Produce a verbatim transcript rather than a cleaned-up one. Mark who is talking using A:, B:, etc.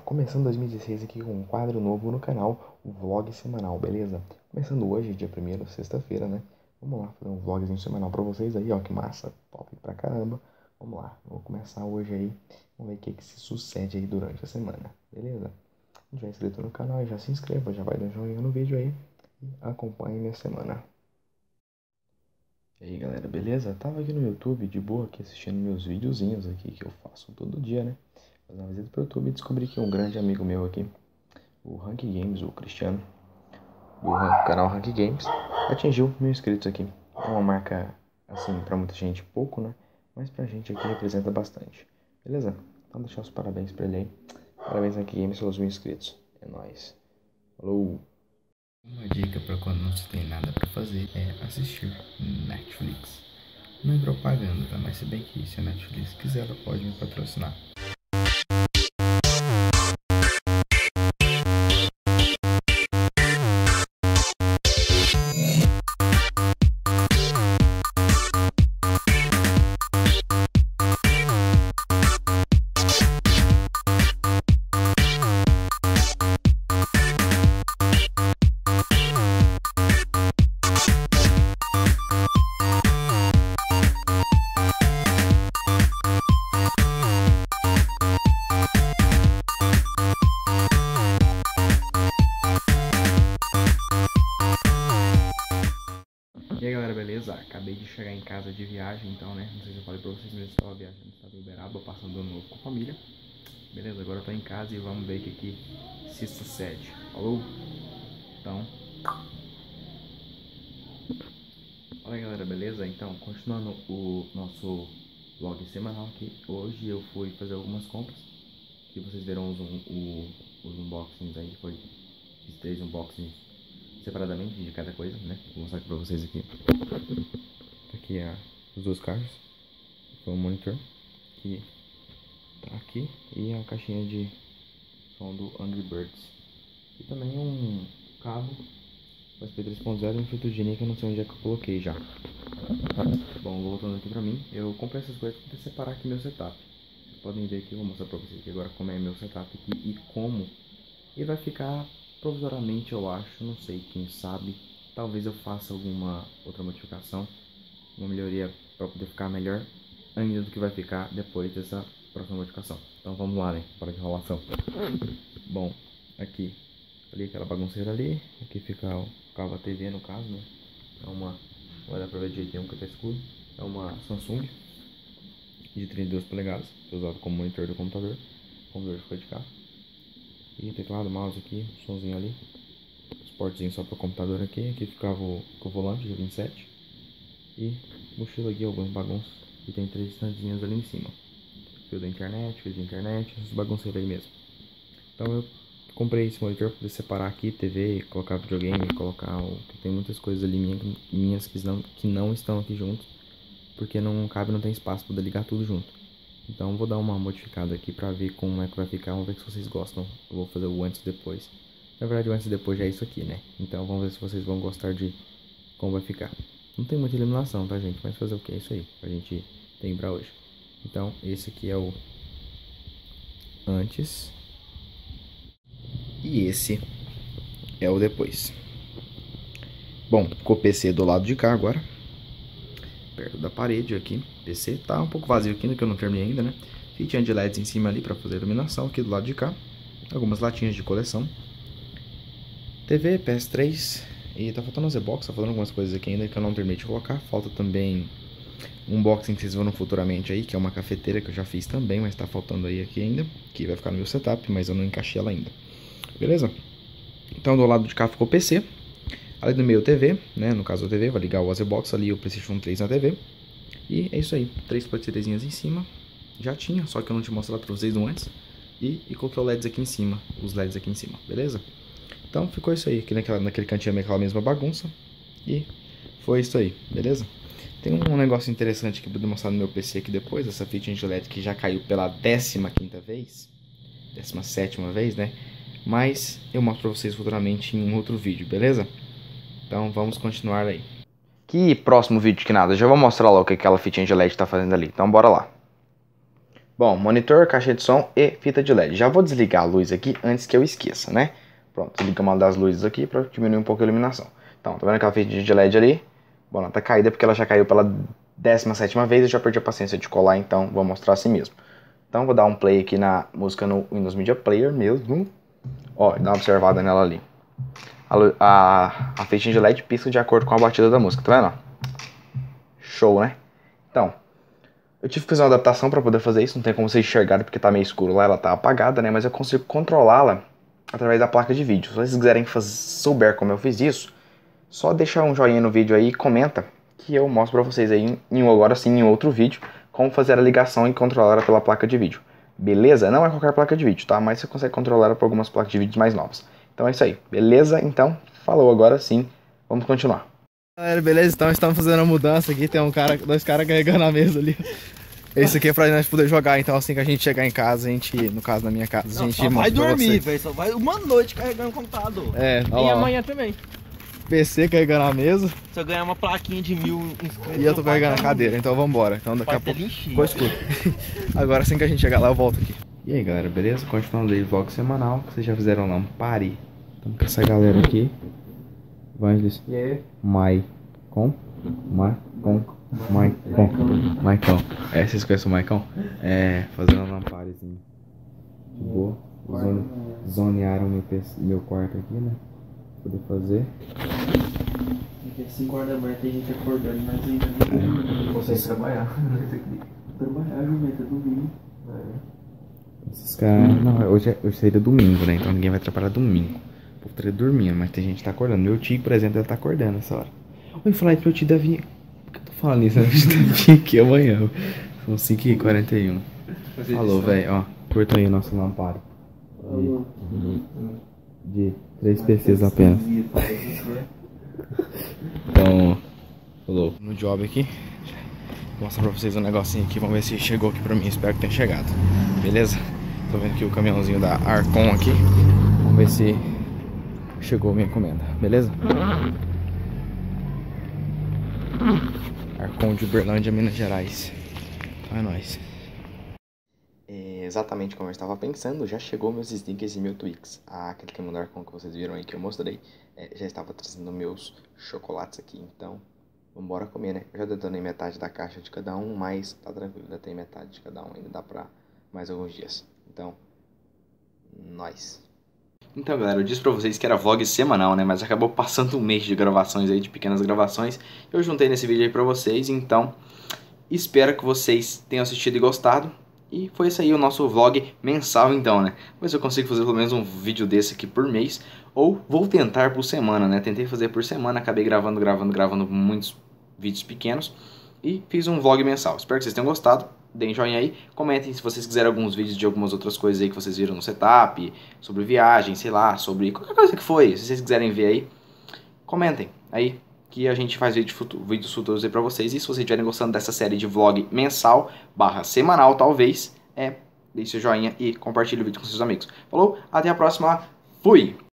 A: começando dois mil e dezesseis aqui com um quadro novo no canal, o vlog semanal, beleza? Começando hoje, dia primeiro, sexta-feira, né? Vamos lá, fazer um vlogzinho semanal pra vocês aí, ó, que massa, top pra caramba. Vamos lá, vou começar hoje aí, vamos ver o que que se sucede aí durante a semana, beleza? Se já é inscrito no canal, já se inscreva, já vai dar joinha no vídeo aí e acompanhe minha semana. E aí galera, beleza? Tava aqui no YouTube de boa aqui assistindo meus videozinhos aqui que eu faço todo dia, né? Fazer uma visita pro YouTube e descobri que um grande amigo meu aqui, o Rank Games, o Cristiano, do canal Rank Games, atingiu mil inscritos aqui. É uma marca, assim, pra muita gente pouco, né? Mas pra gente aqui representa bastante. Beleza? Então deixar os parabéns pra ele aí. Parabéns Rank Games pelos mil inscritos. É nóis. Falou!
B: Uma dica para quando não se tem nada para fazer é assistir Netflix. Não é propaganda, tá? Mas se bem que se a Netflix quiser, ela pode me patrocinar. E aí galera, beleza? Acabei de chegar em casa de viagem, então né, não sei se eu falei pra vocês, mas eu estava viajando no estado de Uberaba, passando ano novo com a família. Beleza, agora eu tô em casa e vamos ver o que que se sucede. Falou? Então... Fala galera, beleza? Então, continuando o nosso vlog semanal aqui, hoje eu fui fazer algumas compras. Que vocês verão os, um, os unboxings aí, foi, fiz três unboxings separadamente de cada coisa, né? Vou mostrar aqui pra vocês aqui. Aqui é os dois carros. Foi um monitor que tá aqui e a caixinha de som do Angry Birds. E também um cabo U S B três ponto zero e um filtro de N I que eu não sei onde é que eu coloquei já. Bom, voltando aqui pra mim, eu comprei essas coisas pra separar aqui meu setup. Vocês podem ver aqui, eu vou mostrar pra vocês aqui agora como é meu setup aqui e como. E vai ficar provisoriamente, eu acho, não sei, quem sabe. Talvez eu faça alguma outra modificação, uma melhoria para poder ficar melhor ainda do que vai ficar depois dessa próxima modificação. Então vamos lá, né? Para de enrolação. Bom, aqui, ali aquela bagunceira ali, aqui fica o cabo da T V no caso, né? É uma, vai dar pra ver direitinho que tá escuro. É uma Samsung de trinta e duas polegadas, que é usado como monitor do computador. O computador ficou de cá. E teclado, mouse aqui, somzinho ali. Os portinhos só para o computador aqui. Aqui ficava o, o volante G vinte e sete. E mochila aqui, algumas bagunças. E tem três standinhos ali em cima. Fio da internet, fio de internet, essas bagunceiras aí mesmo. Então eu comprei esse monitor para poder separar aqui T V, colocar videogame, colocar o... Tem muitas coisas ali minhas, minhas que, não, que não estão aqui juntos. Porque não cabe, não tem espaço para poder ligar tudo junto. Então vou dar uma modificada aqui pra ver como é que vai ficar, vamos ver se vocês gostam. Eu vou fazer o antes e depois. Na verdade o antes e depois já é isso aqui, né? Então vamos ver se vocês vão gostar de como vai ficar. Não tem muita iluminação, tá gente? Mas fazer o que? É isso aí, a gente tem pra hoje. Então esse aqui é o antes. E esse é o depois. Bom, com o P C do lado de cá agora. Perto da parede aqui. P C tá um pouco vazio aqui, que eu não terminei ainda, né? Fitinha de L E Ds em cima ali pra fazer iluminação aqui do lado de cá. Algumas latinhas de coleção. T V, P S três. E tá faltando os box, tá faltando algumas coisas aqui ainda que eu não terminei de colocar. Falta também um unboxing que vocês verão futuramente aí, que é uma cafeteira que eu já fiz também, mas tá faltando aí aqui ainda. Que vai ficar no meu setup, mas eu não encaixei ela ainda. Beleza? Então do lado de cá ficou o P C. Ali no meio T V, né? No caso da T V, vai ligar o Box ali, o PlayStation três na T V. E é isso aí, três prateleirinhas em cima. Já tinha, só que eu não tinha mostrado pra vocês no antes. E, e coloquei o L E Ds aqui em cima, os L E Ds aqui em cima, beleza? Então ficou isso aí, aqui naquela, naquele cantinho aquela mesma bagunça. E foi isso aí, beleza? Tem um negócio interessante que eu vou mostrar no meu P C aqui depois, essa fitinha de L E D que já caiu pela décima quinta vez. Décima sétima vez, né? Mas eu mostro pra vocês futuramente em um outro vídeo, beleza? Então vamos continuar aí. Que próximo vídeo que nada, já vou mostrar lá o que aquela fitinha de L E D tá fazendo ali. Então bora lá.
A: Bom, monitor, caixa de som e fita de L E D. Já vou desligar a luz aqui antes que eu esqueça, né? Pronto, desliga uma das luzes aqui para diminuir um pouco a iluminação. Então, tá vendo aquela fita de L E D ali? Bom, ela tá caída porque ela já caiu pela décima sétima vez e eu já perdi a paciência de colar, então vou mostrar assim mesmo. Então vou dar um play aqui na música no Windows Media Player mesmo. Ó, dá uma observada nela ali. A, a, a fitinha de L E D pisca de acordo com a batida da música, tá vendo? Show, né? Então, eu tive que fazer uma adaptação para poder fazer isso. Não tem como vocês enxergarem porque tá meio escuro lá, ela tá apagada, né? Mas eu consigo controlá-la através da placa de vídeo. Se vocês quiserem fazer, souber como eu fiz isso, só deixa um joinha no vídeo aí e comenta que eu mostro pra vocês aí, em, agora sim, em outro vídeo, como fazer a ligação e controlar ela pela placa de vídeo. Beleza? Não é qualquer placa de vídeo, tá? Mas você consegue controlar ela por algumas placas de vídeo mais novas. Então é isso aí. Beleza? Então, falou agora sim. Vamos continuar.
C: Galera, beleza? Então estamos fazendo a mudança aqui. Tem um cara, dois caras carregando a mesa ali. Esse aqui é pra nós poder jogar. Então assim que a gente chegar em casa, a gente, no caso na minha casa, a gente
D: não, só vai dormir, velho. Só vai uma noite carregando o computador.
C: É,
D: e amanhã também.
C: P C carregando a mesa.
D: Se eu ganhar uma plaquinha de mil inscritos.
C: E eu tô carregando a cadeira, então vambora. Então daqui a pouco. Pois escuta. Agora assim que a gente chegar lá, eu volto aqui.
B: E aí galera, beleza? Continuando aí o vlog semanal, que vocês já fizeram lá um pare. Estamos com essa galera aqui. Vangelis.
C: E aí?
B: Maicon. Maicon. Maicon. Maicon. É, vocês conhecem o Maicon? É, fazendo um lamparezinho. De boa. Zone, zonearam meu, meu quarto aqui, né? Poder fazer.
D: Porque às cinco horas da manhã tem gente acordando, mas ainda não
C: Vocês trabalhar.
D: trabalhar, jumenta, domingo.
B: Esses caras. Não, hoje, é, hoje seria domingo, né? Então ninguém vai trabalhar domingo. O povo estaria dormindo, mas tem gente que tá acordando. Meu tio, por exemplo, deve tá acordando nessa hora. Oi, falar que meu tio deve vir. Por que eu tô falando isso? Meu tio deve vir aqui amanhã. São cinco e quarenta e um. Falou, velho, ó. Curta aí o nosso lamparo. De, de três P Cs apenas. Então, falou.
C: No job aqui. Vou mostrar pra vocês um negocinho aqui. Vamos ver se chegou aqui pra mim. Espero que tenha chegado. Beleza? Tô vendo aqui o caminhãozinho da Arcon aqui. Vamos ver se chegou a minha encomenda. Beleza? Arcon de Uberlândia, Minas Gerais. Então é nóis.
A: É exatamente como eu estava pensando, já chegou meus sneakers e meu Twix. Ah, aquele caminhão da Arcon que vocês viram aí que eu mostrei, é, já estava trazendo meus chocolates aqui. Então, vambora comer, né? Eu já detonei metade da caixa de cada um, mas tá tranquilo, ainda tem metade de cada um. Ainda dá pra mais alguns dias. Então, nós. Então, galera, eu disse pra vocês que era vlog semanal, né? Mas acabou passando um mês de gravações aí, de pequenas gravações. Eu juntei nesse vídeo aí pra vocês, então espero que vocês tenham assistido e gostado. E foi isso aí o nosso vlog mensal então, né? Mas eu consigo fazer pelo menos um vídeo desse aqui por mês. Ou vou tentar por semana, né? Tentei fazer por semana, acabei gravando, gravando, gravando muitos vídeos pequenos. E fiz um vlog mensal. Espero que vocês tenham gostado. Deem joinha aí. Comentem se vocês quiserem alguns vídeos de algumas outras coisas aí que vocês viram no setup. Sobre viagem, sei lá, sobre qualquer coisa que foi. Se vocês quiserem ver aí, comentem aí. Que a gente faz vídeo futuro, vídeos futuros aí pra vocês. E se vocês estiverem gostando dessa série de vlog mensal, barra semanal talvez, é, deixe seu joinha e compartilhe o vídeo com seus amigos. Falou? Até a próxima. Fui!